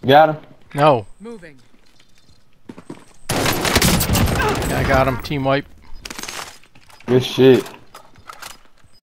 Got him. No. Moving. Yeah, I got him. Team wipe. Good shit.